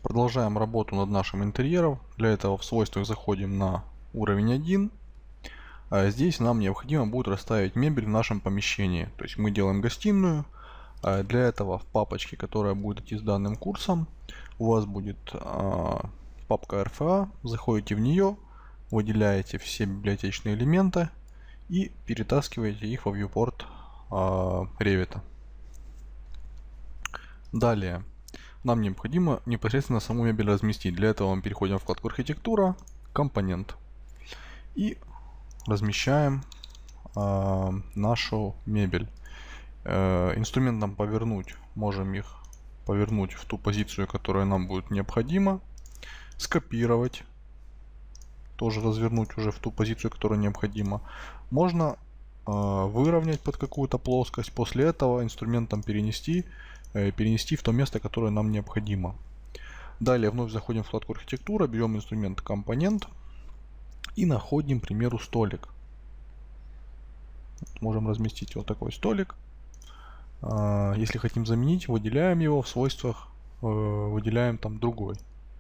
Продолжаем работу над нашим интерьером. Для этого в свойствах заходим на уровень 1. Здесь нам необходимо будет расставить мебель в нашем помещении. То есть мы делаем гостиную. Для этого в папочке, которая будет идти с данным курсом, у вас будет папка RFA. Заходите в нее, выделяете все библиотечные элементы и перетаскиваете их во viewport Revit. Далее нам необходимо непосредственно саму мебель разместить. Для этого мы переходим в вкладку архитектура, компонент и размещаем нашу мебель. Инструментом повернуть можем их повернуть в ту позицию, которая нам будет необходима, скопировать, тоже развернуть уже в ту позицию, которая необходима. Можно выровнять под какую-то плоскость, после этого инструментом перенести в то место, которое нам необходимо. Далее вновь заходим в вкладку архитектура, берем инструмент компонент и находим, к примеру, столик. Можем разместить вот такой столик. Если хотим заменить, выделяем его в свойствах, выделяем там другой.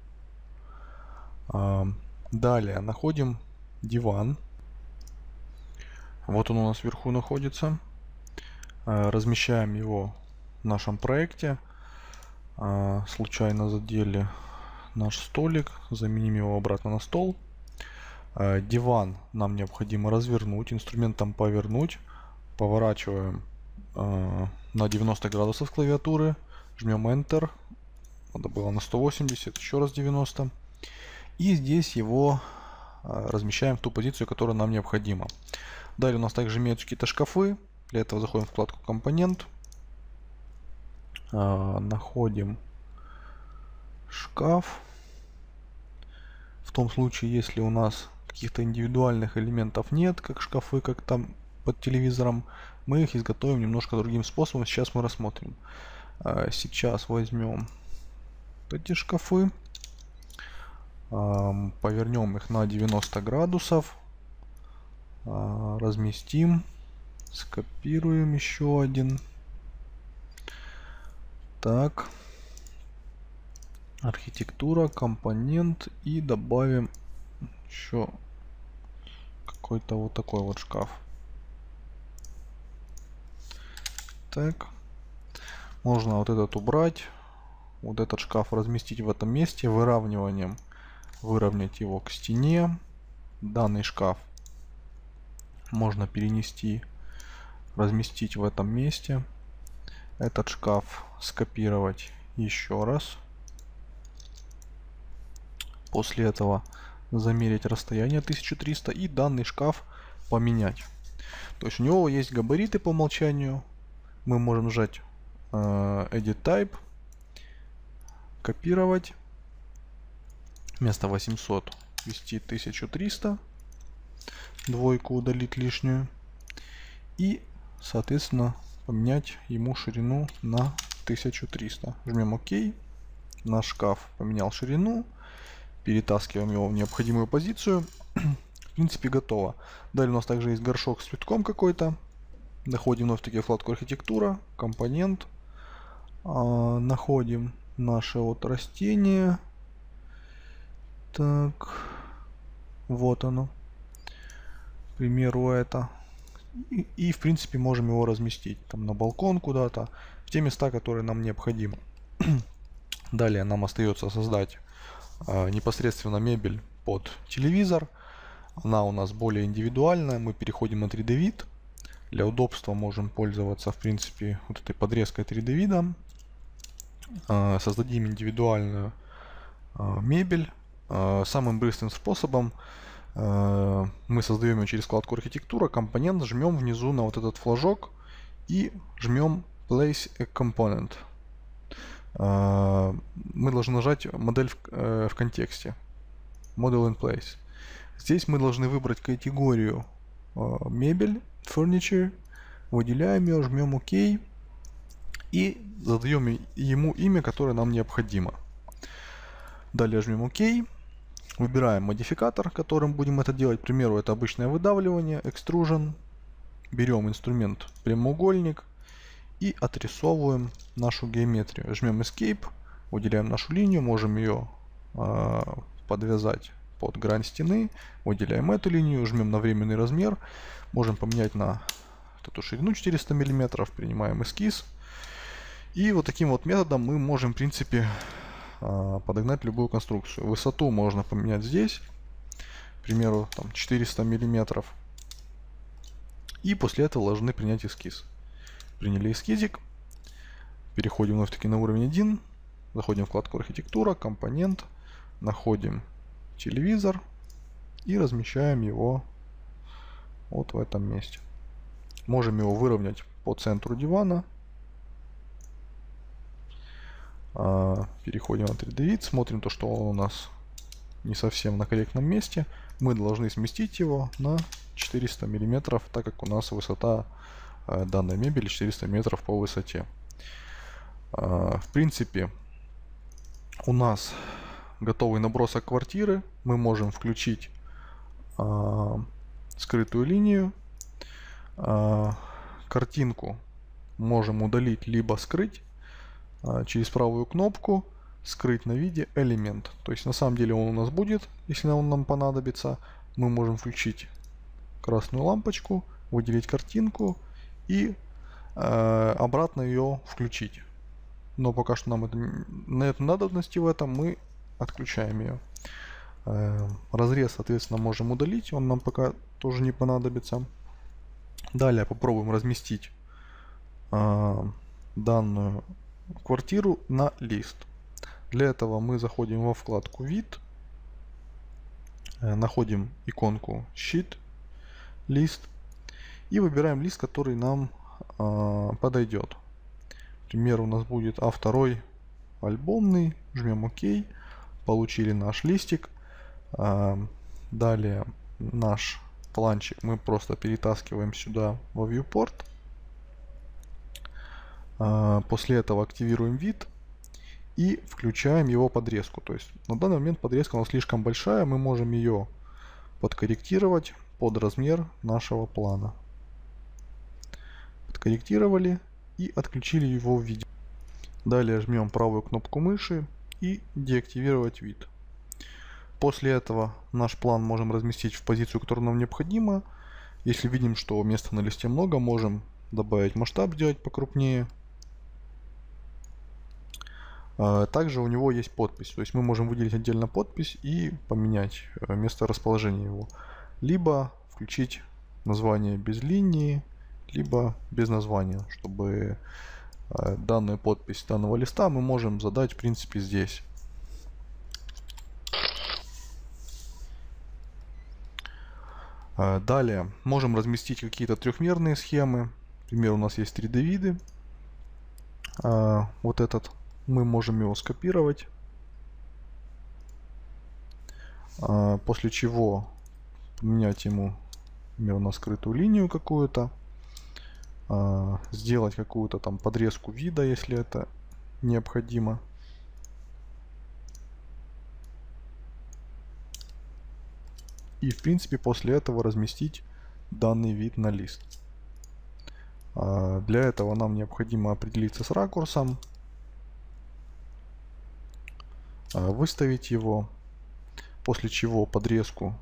Далее находим диван. Вот он у нас вверху находится. Размещаем его в нашем проекте. Случайно задели наш столик, заменим его обратно на стол. Диван нам необходимо развернуть, инструментом повернуть, поворачиваем на 90 градусов клавиатуры, жмем Enter, надо было на 180, еще раз 90, и здесь его размещаем в ту позицию, которая нам необходима. Далее у нас также имеются какие-то шкафы, для этого заходим в вкладку компонент, находим шкаф. В том случае, если у нас каких-то индивидуальных элементов нет, как шкафы, как там под телевизором, мы их изготовим немножко другим способом. Сейчас мы рассмотрим. Сейчас возьмем эти шкафы, повернем их на 90 градусов, разместим, скопируем еще один. Так, архитектура, компонент и добавим еще какой-то вот такой вот шкаф. Так, можно вот этот убрать, вот этот шкаф разместить в этом месте, выравниванием выровнять его к стене. Данный шкаф можно перенести, разместить в этом месте. Этот шкаф скопировать еще раз. После этого замерить расстояние 1300 и данный шкаф поменять. То есть у него есть габариты по умолчанию. Мы можем нажать Edit Type, копировать, вместо 800 ввести 1300, двойку удалить лишнюю и, соответственно, поменять ему ширину на 1300. Жмем ОК. Наш шкаф поменял ширину. Перетаскиваем его в необходимую позицию. В принципе, готово. Далее у нас также есть горшок с цветком какой-то. Находим вновь таки вкладку архитектура, компонент. Находим наше вот растение. Так. Вот оно. К примеру, это. И в принципе можем его разместить там на балкон куда-то, в те места, которые нам необходимы. Далее нам остается создать непосредственно мебель под телевизор. Она у нас более индивидуальная. Мы переходим на 3D вид. Для удобства можем пользоваться в принципе вот этой подрезкой 3D вида. Создадим индивидуальную мебель. Самым быстрым способом мы создаем ее через вкладку архитектура, компонент, жмем внизу на вот этот флажок и жмем Place a Component. Мы должны нажать модель в контексте, Model in Place. Здесь мы должны выбрать категорию мебель, Furniture, выделяем ее, жмем ОК и задаем ему имя, которое нам необходимо. Далее жмем ОК. Выбираем модификатор, которым будем это делать. К примеру, это обычное выдавливание, Extrusion. Берем инструмент прямоугольник и отрисовываем нашу геометрию. Жмем Escape, выделяем нашу линию, можем ее подвязать под грань стены, выделяем эту линию, жмем на временный размер, можем поменять на эту ширину 400 мм, принимаем эскиз. И вот таким вот методом мы можем, в принципе, подогнать любую конструкцию. Высоту можно поменять здесь, к примеру, там 400 мм. И после этого должны принять эскиз. Приняли эскизик, переходим вновь-таки на уровень 1, заходим в вкладку архитектура, компонент, находим телевизор и размещаем его вот в этом месте. Можем его выровнять по центру дивана. Переходим на 3D вид, смотрим то, что он у нас не совсем на корректном месте. Мы должны сместить его на 400 мм, так как у нас высота данной мебели 400 мм по высоте. В принципе, у нас готовый набросок квартиры. Мы можем включить скрытую линию. Картинку можем удалить либо скрыть через правую кнопку, скрыть на виде элемент. То есть на самом деле он у нас будет, если он нам понадобится. Мы можем включить красную лампочку, выделить картинку и обратно ее включить. Но пока что нам нет надобности в этом, мы отключаем ее. Разрез, соответственно, можем удалить, он нам пока тоже не понадобится. Далее попробуем разместить данную квартиру на лист. Для этого мы заходим во вкладку «Вид», находим иконку «Щит», «Лист» и выбираем лист, который нам подойдет. Например, у нас будет А2 альбомный, жмем ОК, получили наш листик. Далее наш планчик мы просто перетаскиваем сюда во viewport. После этого активируем вид и включаем его подрезку. То есть на данный момент подрезка у нас слишком большая, мы можем ее подкорректировать под размер нашего плана. Подкорректировали и отключили его в виде. Далее жмем правую кнопку мыши и деактивировать вид. После этого наш план можем разместить в позицию, которая нам необходима. Если видим, что места на листе много, можем добавить масштаб, сделать покрупнее. Также у него есть подпись, то есть мы можем выделить отдельно подпись и поменять место расположения его. Либо включить название без линии, либо без названия, чтобы данную подпись данного листа мы можем задать в принципе здесь. Далее можем разместить какие-то трехмерные схемы. Например, у нас есть 3D виды. Вот этот мы можем его скопировать. После чего поменять ему, например, на скрытую линию какую-то. Сделать какую-то там подрезку вида, если это необходимо. И в принципе после этого разместить данный вид на лист. Для этого нам необходимо определиться с ракурсом, выставить его, после чего подрезку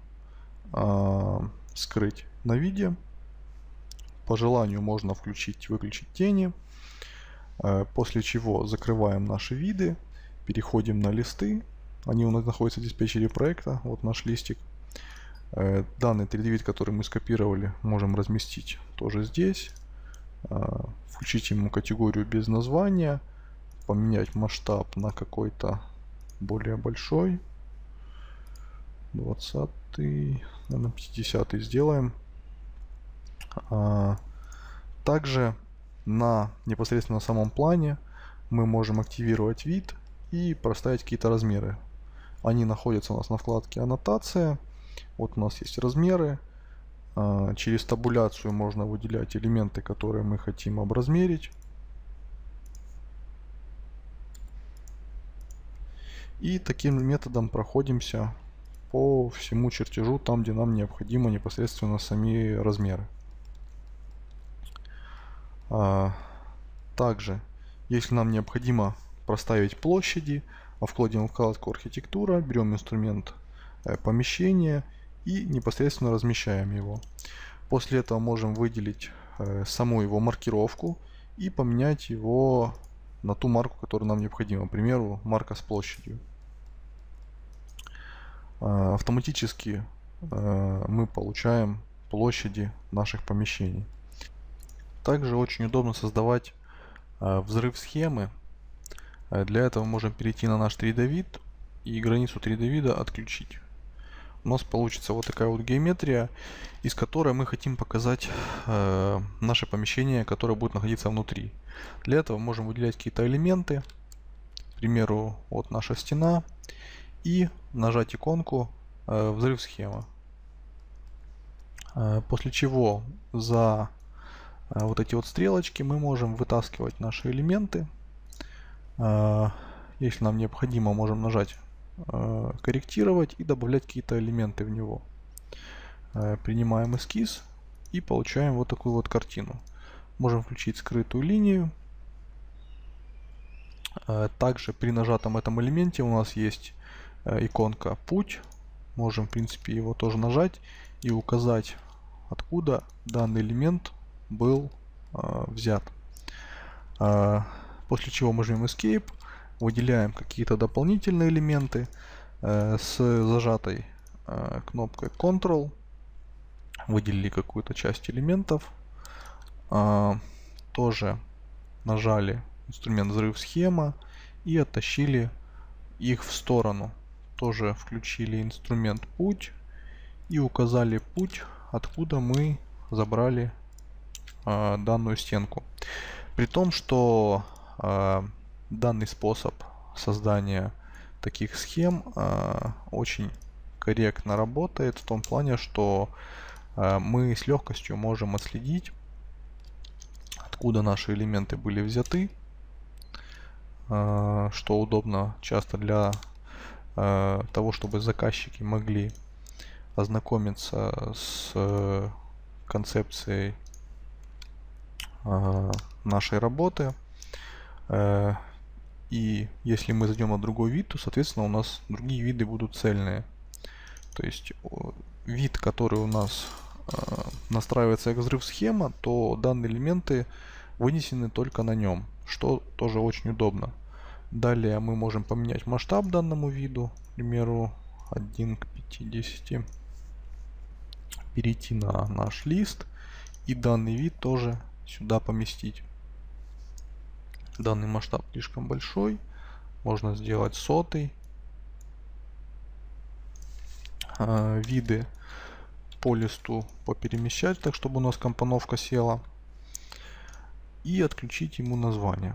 скрыть на виде. По желанию можно включить-выключить тени. После чего закрываем наши виды, переходим на листы. Они у нас находятся в диспетчере проекта. Вот наш листик. Данный 3D вид, который мы скопировали, можем разместить тоже здесь. Включить ему категорию без названия. Поменять масштаб на какой-то более большой. 20, наверное, 50 сделаем. Также непосредственно на самом плане мы можем активировать вид и проставить какие-то размеры. Они находятся у нас на вкладке аннотация. Вот у нас есть размеры. Через табуляцию можно выделять элементы, которые мы хотим образмерить. И таким методом проходимся по всему чертежу, там где нам необходимо непосредственно сами размеры. Также, если нам необходимо проставить площади, входим в вкладку архитектура, берем инструмент помещение и непосредственно размещаем его. После этого можем выделить саму его маркировку и поменять его на ту марку, которая нам необходима. К примеру, марка с площадью. Автоматически мы получаем площади наших помещений. Также очень удобно создавать взрыв схемы. Для этого можем перейти на наш 3D вид и границу 3D вида отключить. У нас получится вот такая вот геометрия, из которой мы хотим показать наше помещение, которое будет находиться внутри. Для этого можем выделять какие-то элементы, к примеру, вот наша стена, и нажать иконку взрыв схема. После чего за вот эти вот стрелочки мы можем вытаскивать наши элементы. Если нам необходимо, можем нажать корректировать и добавлять какие-то элементы в него. Принимаем эскиз и получаем вот такую вот картину. Можем включить скрытую линию. Также при нажатом этом элементе у нас есть иконка путь. Можем, в принципе, его тоже нажать и указать, откуда данный элемент был взят. После чего мы жмем Escape, выделяем какие-то дополнительные элементы с зажатой кнопкой Ctrl, выделили какую-то часть элементов, тоже нажали инструмент взрыв схема и оттащили их в сторону. Тоже включили инструмент путь и указали путь, откуда мы забрали данную стенку. При том, что данный способ создания таких схем очень корректно работает в том плане, что мы с легкостью можем отследить, откуда наши элементы были взяты, что удобно часто для того, чтобы заказчики могли ознакомиться с концепцией нашей работы. И если мы зайдем на другой вид, то, соответственно, у нас другие виды будут цельные. То есть вид, который у нас настраивается как взрыв схема, то данные элементы вынесены только на нем, что тоже очень удобно. Далее мы можем поменять масштаб данному виду, к примеру, 1 к 50. Перейти на наш лист и данный вид тоже сюда поместить. Данный масштаб слишком большой, можно сделать 100. Виды по листу поперемещать, так чтобы у нас компоновка села. И отключить ему название.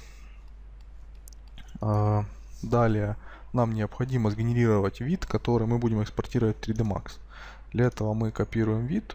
Далее нам необходимо сгенерировать вид, который мы будем экспортировать в 3D Max. Для этого мы копируем вид.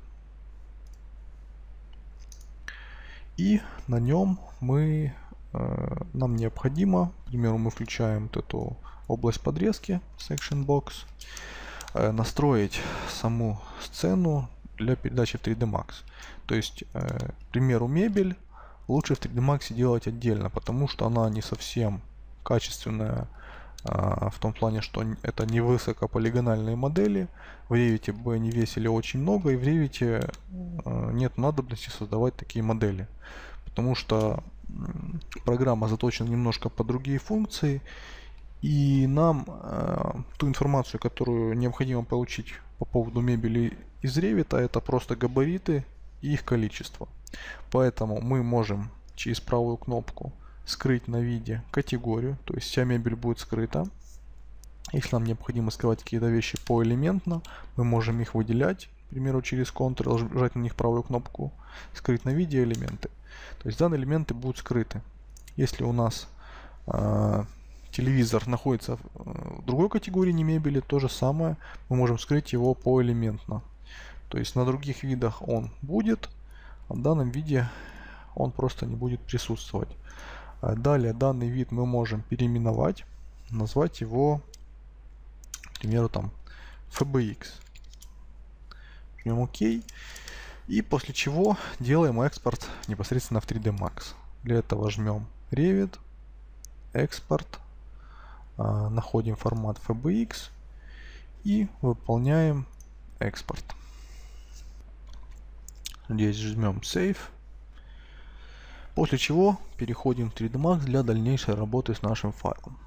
И на нем нам необходимо, к примеру, мы включаем вот эту область подрезки, Section Box, настроить саму сцену для передачи в 3D Max. То есть, к примеру, мебель лучше в 3D Max делать отдельно, потому что она не совсем качественная, в том плане, что это не высокополигональные модели. В Revit бы они весили очень много, и в Revit нет надобности создавать такие модели, потому что программа заточена немножко под другие функции, и нам ту информацию, которую необходимо получить по поводу мебели из Revit, это просто габариты и их количество. Поэтому мы можем через правую кнопку скрыть на виде категорию, то есть вся мебель будет скрыта. Если нам необходимо скрывать какие-то вещи поэлементно, мы можем их выделять, к примеру, через Ctrl, нажать на них правую кнопку, скрыть на виде элементы. То есть данные элементы будут скрыты. Если у нас телевизор находится в другой категории, не мебели, то же самое, мы можем скрыть его поэлементно. То есть на других видах он будет, а в данном виде он просто не будет присутствовать. Далее данный вид мы можем переименовать, назвать его, к примеру, там FBX. Жмем ОК. И после чего делаем экспорт непосредственно в 3D Max. Для этого жмем Revit, экспорт, находим формат FBX и выполняем экспорт. Здесь жмем Save. После чего переходим в 3D Max для дальнейшей работы с нашим файлом.